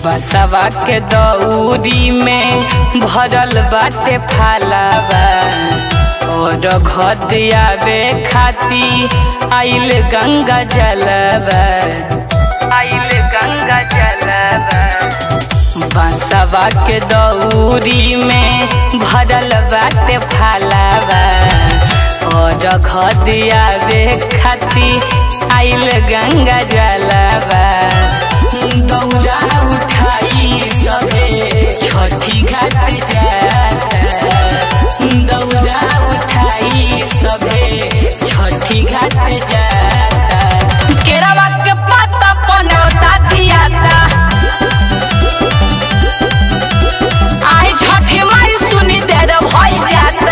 बसवा के दौरी में भरल बाटे फालावा और घदियावे खाती आइल गंगा जलवा बसवा के दौरी में भरल बाटे फालावा और घदियावे खाती आइल गंगा जलवा दौरा उठाई सभे छठी घाट जाता दौरा उठाई सभे छठी घाट जाता केरावा के पाता पनौता दियाता आई छठी माई सुनी देर भई जाता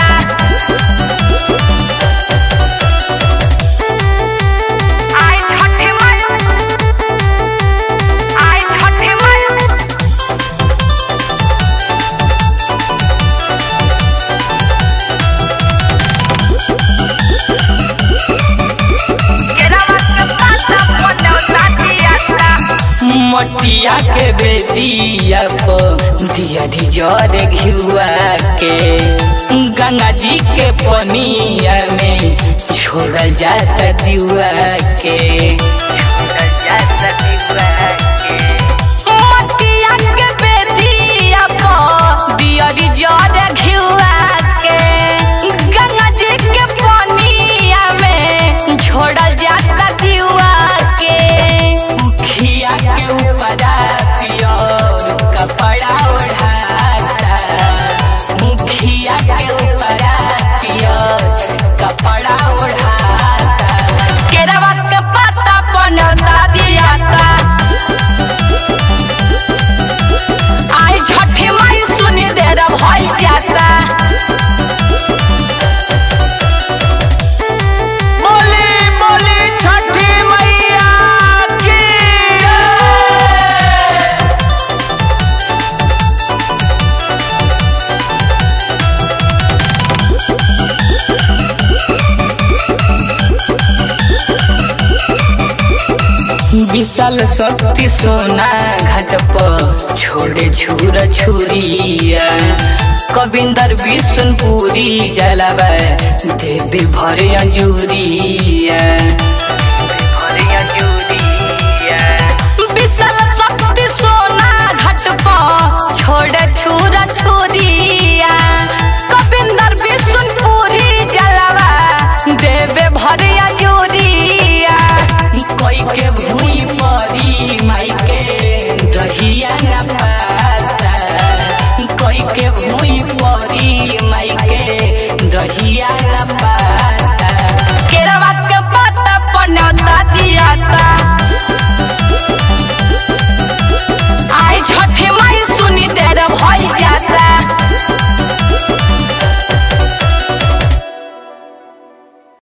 मटिया के बेदिया दिया जर घिउआ के गंगा जी के पनिया में छोड़ जाता दिवा के मटिया के बेदिया दिया जर घिउआ के गंगा जी के पनिया में छोड़ जाता दिवा के मुखिया के ऊपरा पियर कपड़ा ओढ़ाता मुखिया के ऊपरा पियर कपड़ा ओढ़ाता केरवा के पत्ता पनौता दियाता आई छठी माई सुनी देर भई जाता विशाल शक्ति सोना घाट पर छोड़े छुरा छुरिया कविंदर विष्णुपुरी जलावा देवी भरे अंजूरिया विशाल शक्ति सोना घाट पर छोड़े छुरा छुरिया कविंदर विष्णुपुरी जलावा देवी भरे अंजूरिया कोई के भूई परी माई के रहिया न पाता कोई के भूई परी